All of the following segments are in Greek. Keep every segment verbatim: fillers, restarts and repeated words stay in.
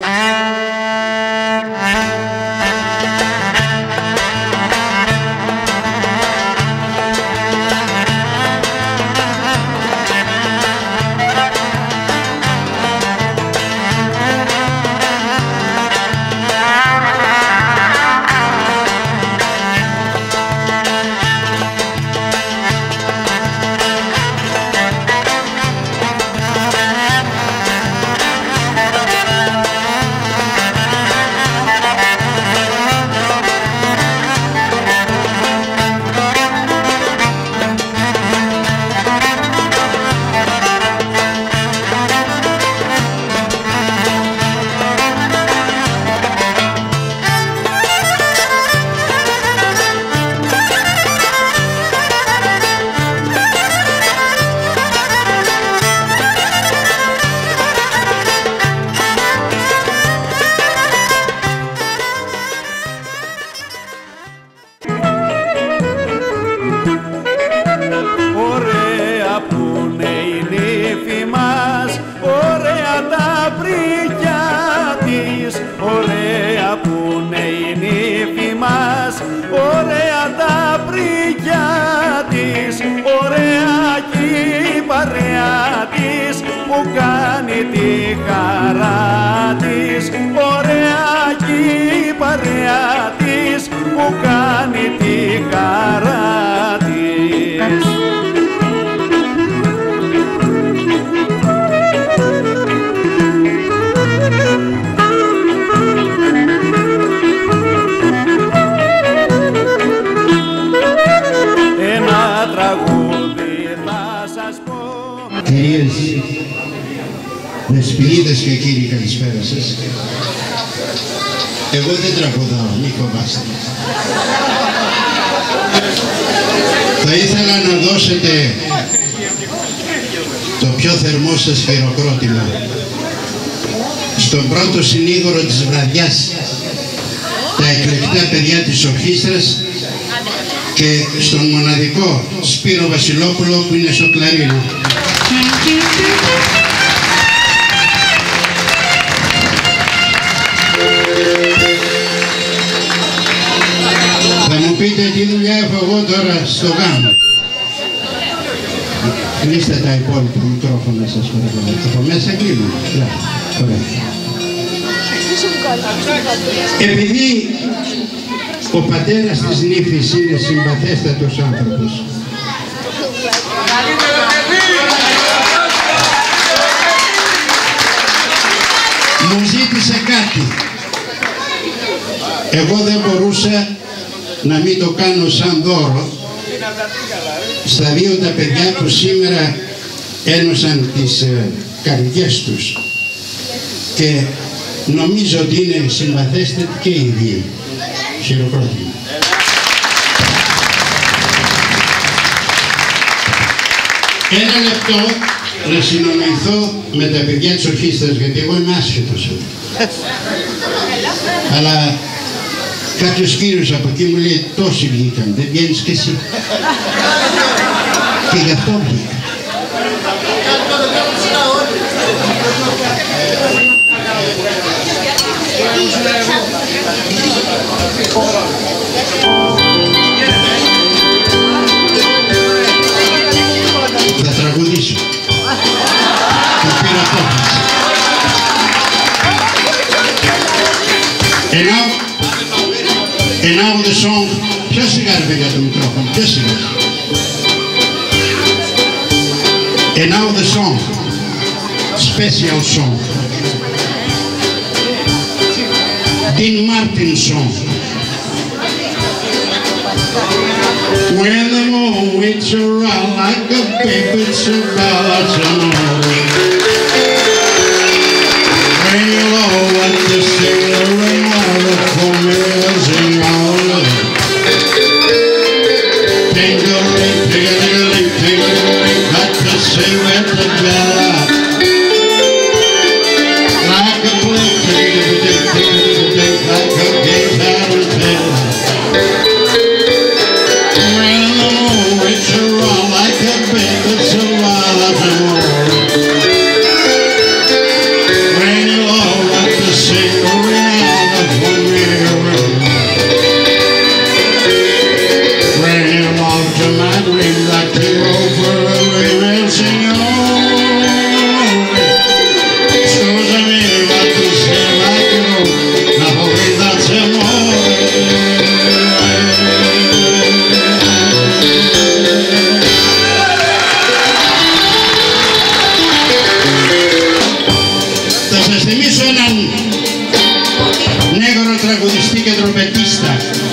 Κυρίες, δεσποινίδες και κύριοι, καλησπέρα σας. Εγώ δεν τραγουδάω, μη φοβάστε. Θα ήθελα να δώσετε το πιο θερμό σας χειροκρότημα στον πρώτο συνήγορο της βραδιάς, τα εκλεκτά παιδιά της ορχήστρας, και στον μοναδικό Σπύρο Βασιλόπουλο που είναι στο κλαρίνο. Θα μου πείτε τι δουλειά έχω εγώ τώρα στο γάμο. Κλείστε τα υπόλοιπα μικρόφωνα σας παρακαλώ. Από μέσα κλείνω. Ωραία. Επειδή ο πατέρας της νύφης είναι συμπαθέστατος άνθρωπος, μου ζήτησε κάτι. Εγώ δεν μπορούσα να μην το κάνω σαν δώρο στα δύο τα παιδιά που σήμερα ένωσαν τις ε, καρδιές τους, και νομίζω ότι είναι συμπαθέστατοι και οι δύο. Χειροκρότημα. Ένα λεπτό να συνομιληθώ με τα παιδιά της ορχήστρας, γιατί εγώ είμαι άσχετος. Αλλά κάποιος κύριος από εκεί μου λέει, τόσοι βγήκαν, δεν βγαίνεις και εσύ. Και γι' αυτό βγήκα. Θα τραγουδήσω. Το πήρα απόφαση. And now, and now the song. Πιο σιγά ρε παιδιά το μικρόφωνο, πιο σιγά. And now the song. Special song. Dean Martin song. When the moon waits around like a baby, it's about to know. When you know what to sing, the ring out of for music all. Ting-a-ling, ting-a-ling, ting-a-ling, got to sing with the bell. Like a blink, ting-a-ling, ting-a-ling, like a guitar and bell. When the moon waits around like a baby, it's a wild and μέγαρο τραγουδιστή και τροπετίστα,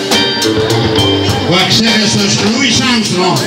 ο αξέχαστος Λούις Άρμστρονγκ.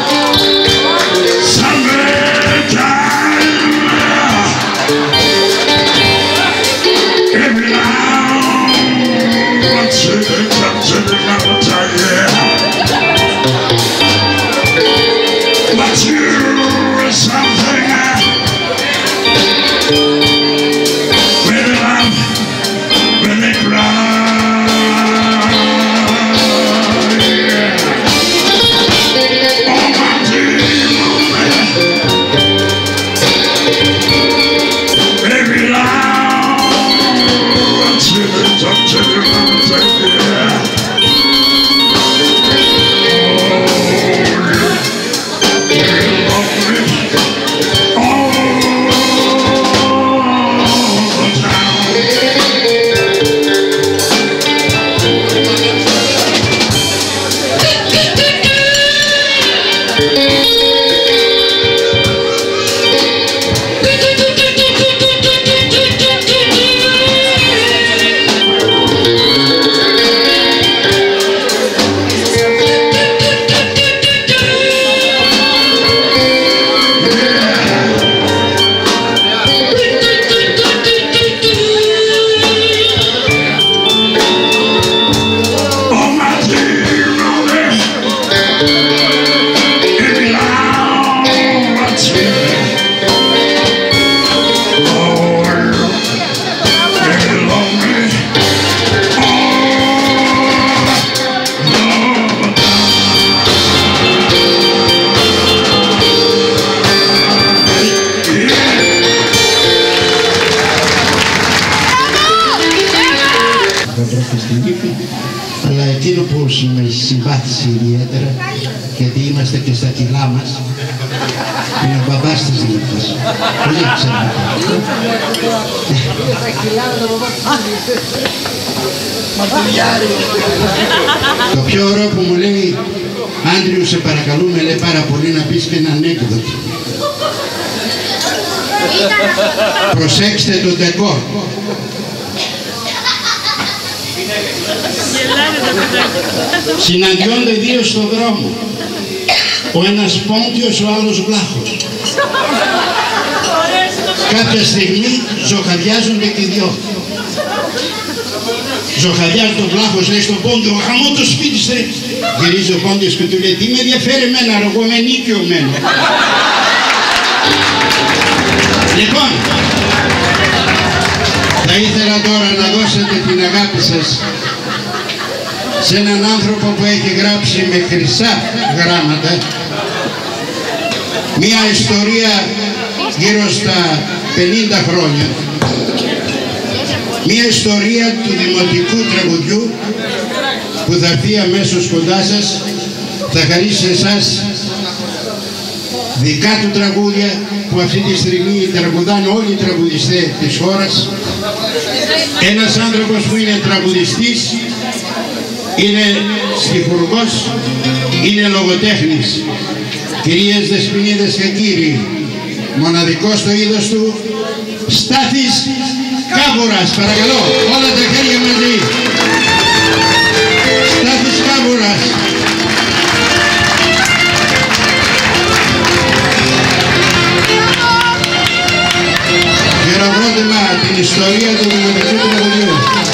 Αλλά εκείνο που με συμπάθησε ιδιαίτερα, γιατί είμαστε και στα κιλά μας, είναι ο μπαμπάς της Νίκης. Πολύ εξαιρετικό. Το πιο ωραίο που μου λέει, Άντριου, σε παρακαλούμε, λέει πάρα πολύ, να πεις και ένα ανέκδοτο. Προσέξτε το ντεκόρ. Συναντιόνται δύο στον δρόμο, ο ένας πόντιος, ο άλλος βλάχος. Κάποια στιγμή ζωχαδιάζονται και οι δυο. Ζωχαδιάζει τον βλάχος, λέει στον πόντιο, χαμό το σπίτι σε. Γυρίζει ο πόντιος και του λέει, τι με ενδιαφέρει εμένα, εγώ είμαι νίκιο μένω. Λοιπόν, θα ήθελα τώρα να δώσετε την αγάπη σας σε έναν άνθρωπο που έχει γράψει με χρυσά γράμματα μια ιστορία γύρω στα πενήντα χρόνια, μια ιστορία του δημοτικού τραγουδιού που θα έρθει αμέσως κοντά σας, θα χαρίσει σε εσάς δικά του τραγούδια που αυτή τη στιγμή τραγουδάνε όλοι οι τραγουδιστές της χώρας. Ένας άνθρωπος που είναι τραγουδιστής, είναι στιχουργός, είναι λογοτέχνης. Κυρίες, δεσποινίδες και κύριοι, μοναδικός στο είδος του, Στάθης Κάβουρας, παρακαλώ, όλα τα χέρια μαζί. Στάθης Κάβουρας. Χειροκρότημα την ιστορία του δημοτικού τραγουδιού.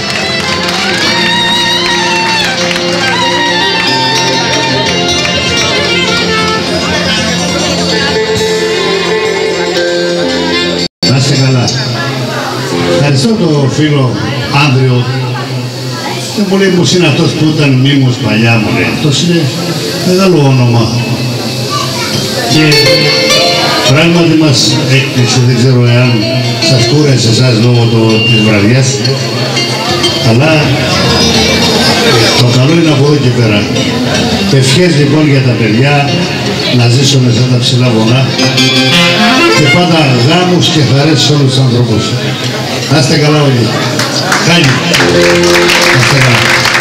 Να είστε καλά. Ευχαριστώ τον φίλο Άνδριο. Και μου λέει, μου είναι αυτός που ήταν μήμος παλιά, μου λέει. Αυτός είναι μεγάλο όνομα. Και πράγματι μας έκτισε, δεν ξέρω εάν σας κούρασε εσάς λόγω το, της βραδιάς, αλλά το καλό είναι από εδώ και πέρα. Ευχές λοιπόν για τα παιδιά, να ζήσουν σαν τα ψηλά βουνά και πάντα γάμους και χαρές σε όλους τους ανθρώπους. Να είστε καλά όλοι. Χάνει. Να είστε καλά.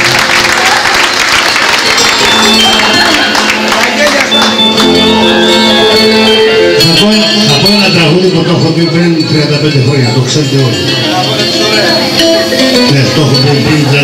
Θα πω, θα πω ένα τραγούδι που το έχω πριν τριάντα πέντε χρόνια, το ξέρετε όλοι. Ναι, το έχω πριν τριάντα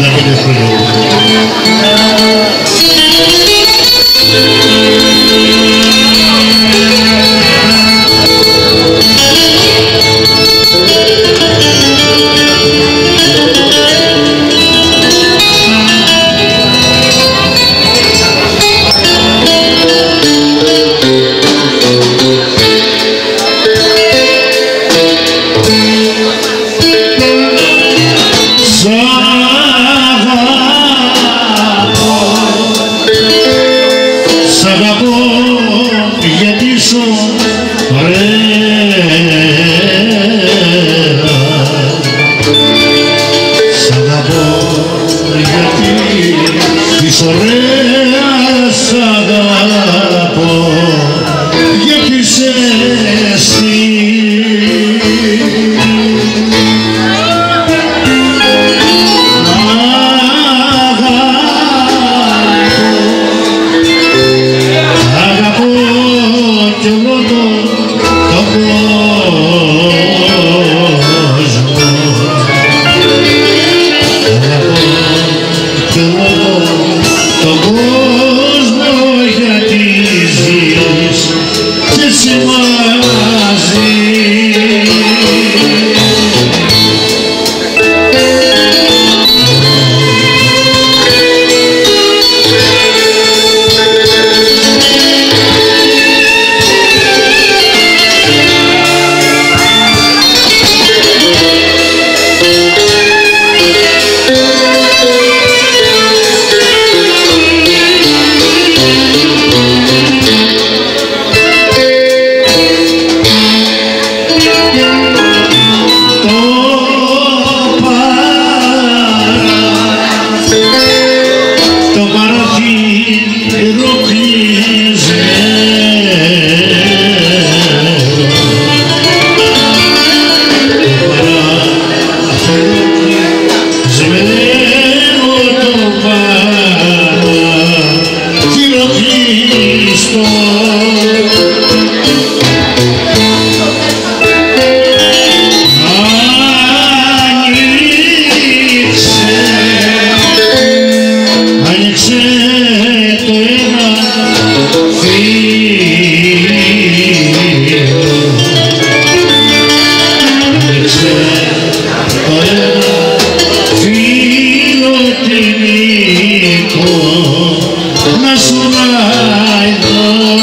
να σου μάθω.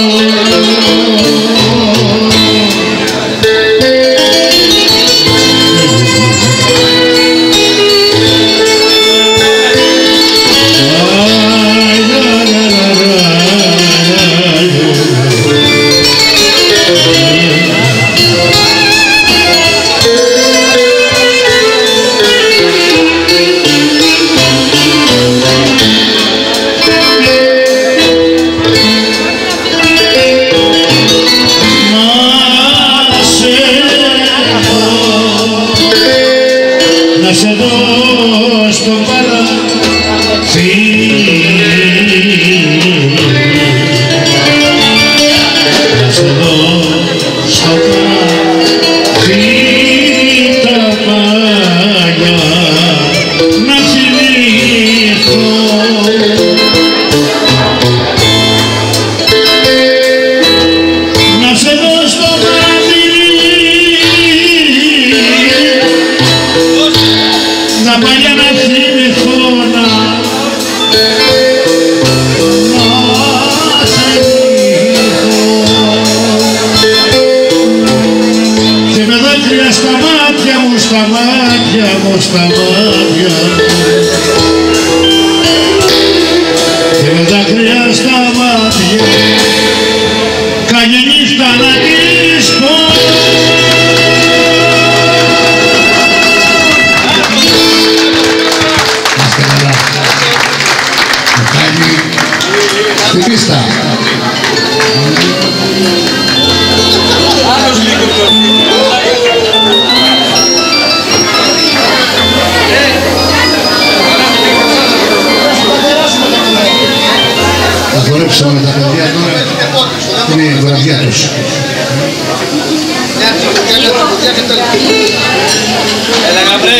Στα μάτια και με δάκρυα στα μάτια καλή νύχτα να της πω. Άστε καλά. Μιχάλη, στην πίστα. Άλλος λίγο πιο. Θα χορέψουμε με τα παιδιά τώρα, είναι η βραδιά τους. Έλα γαμπρέ.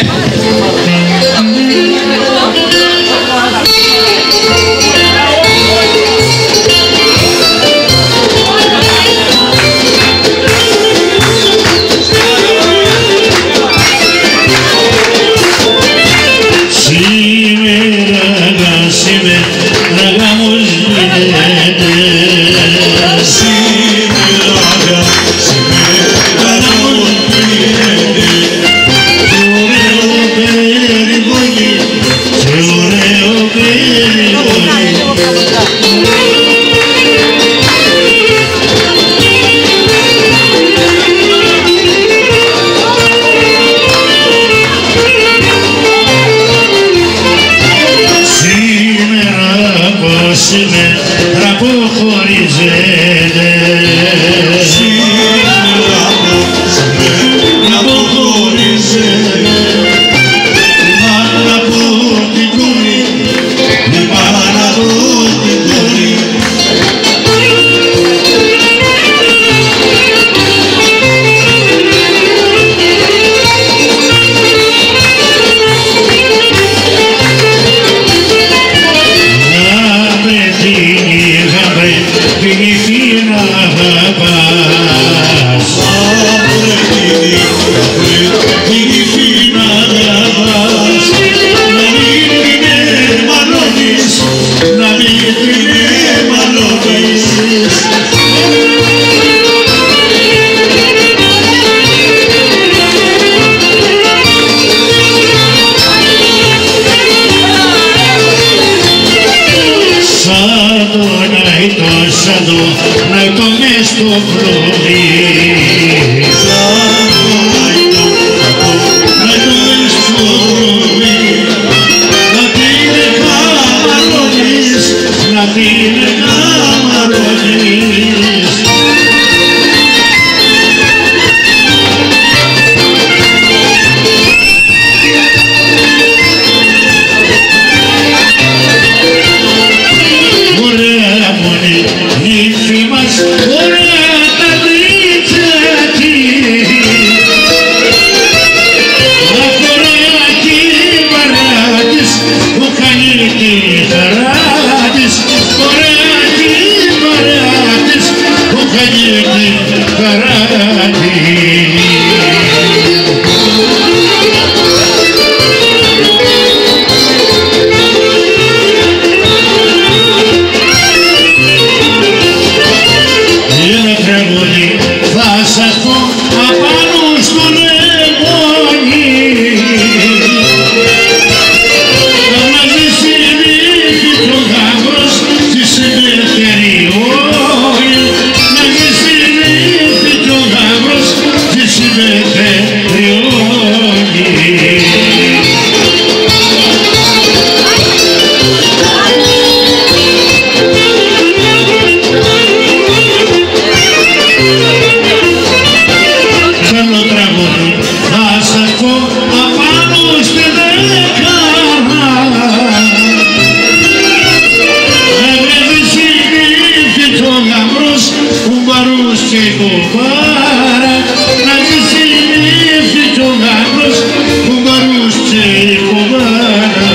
Ωραία, νύφη μας, ωραία τα τρία. η κουβάνα.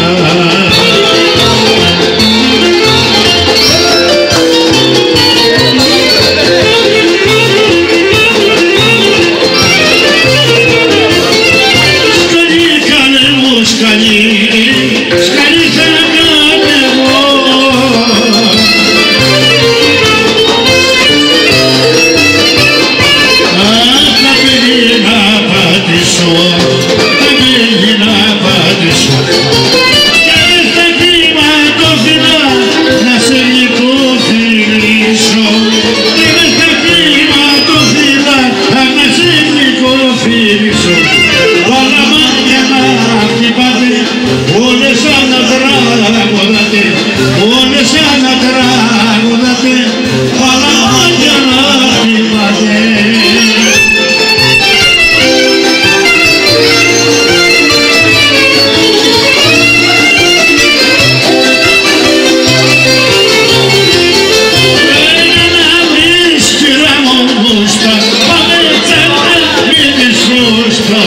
Σκαλί κάνε μου σκαλί, σκαλί θα κάνε εγώ. Αχ, θα πήγει να πατήσω, θα πήγει να πατήσω. Κι αν στα κλιματοφυλά να σε γλυκοφιλήσω. Κι αν στα κλιματοφυλά να σε γλυκοφιλήσω. Όλα μάτια να χτυπάτε, όλες σαν να τραγουδάτε, όλες σαν να τραγουδάτε, όλα μάτια να χτυπάτε. Ένα να βρεις κυρά μου γούστα, πάμε τσάτα με τη σούστα.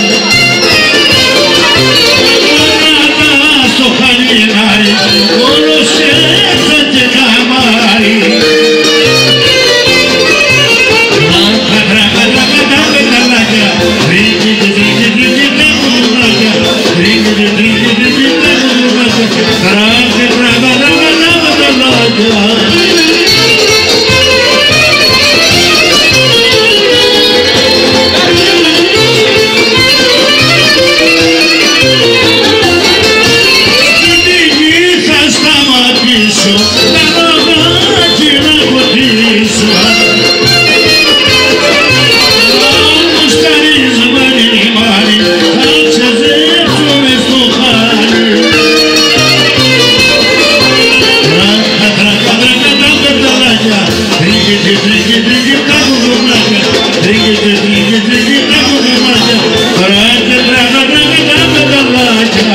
Κράτα στο χαλινάρι, όλος έρχεται καμάρι. Τράκα, τράκα, τράκα, τα πεταλάκια, τρίκητε, τρίκητε, τρίκητε, τα κουδουνάκια, τρίκητε, τρίκητε, τρίκητε, τα κουδουνάκια, τράκα, τράκα, τράκα, τα πεταλάκια. Στην γη θα σταματήσω, τα ρογάκι να ποτίσω. Όμως καρίσμανι λιμάνι, θα ξεζέψουμε στο χάρι. Τράκα, τράκα, τράκα, τα πεταλάκια, τρίκητε, τρίκητε, τρίκητε, τα κουδουνάκια, τρίκητε, τρίκητε, τρίκητε, τα κουδουνάκια, τράκα, τράκα, τράκα, τα πεταλάκια.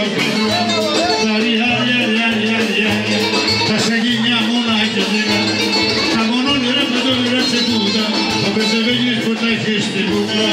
Τα σαγίνια μόνα και δίνα, τα μονόνυρα με το λιρά τσεκούτα, ο πεζεβέγγις που τα έχει στην κούκλα.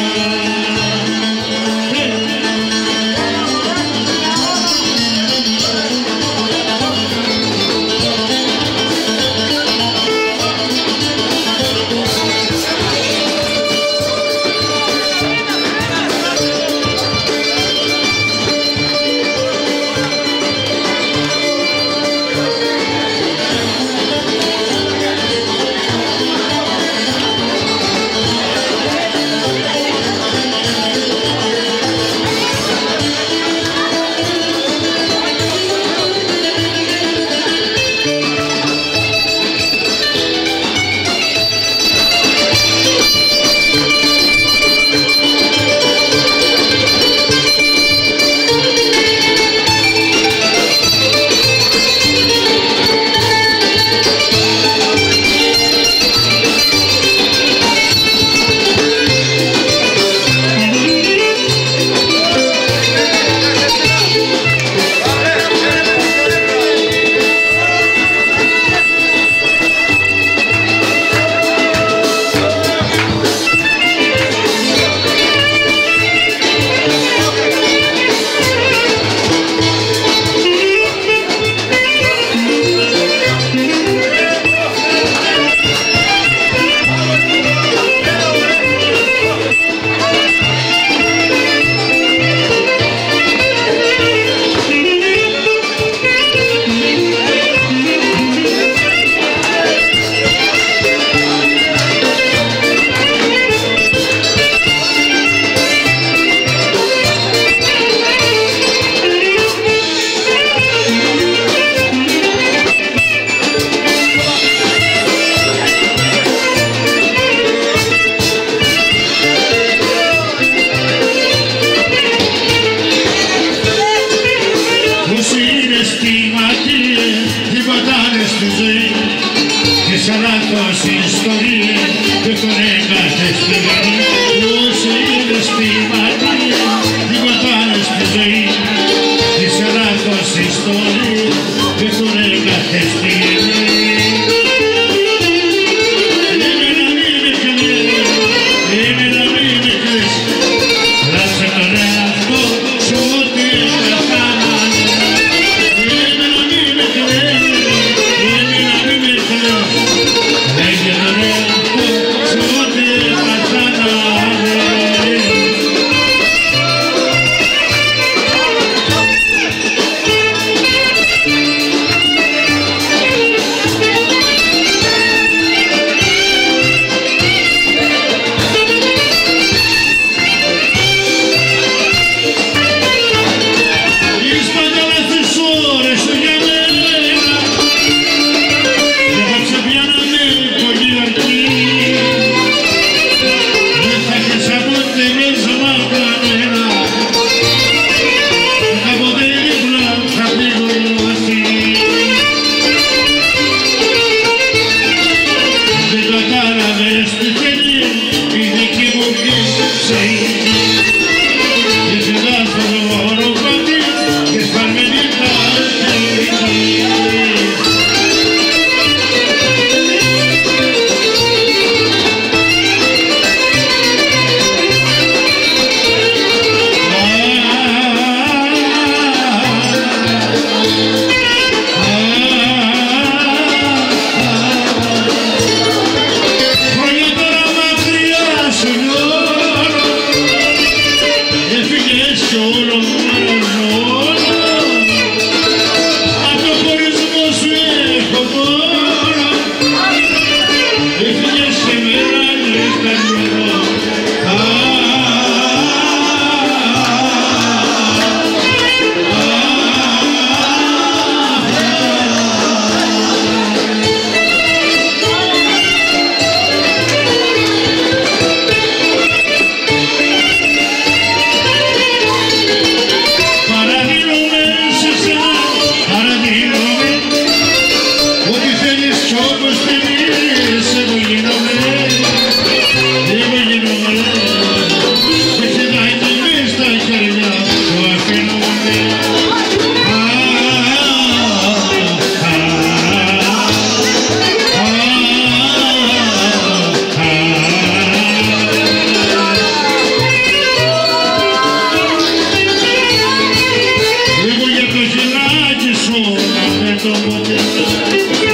να φέρω ποτέ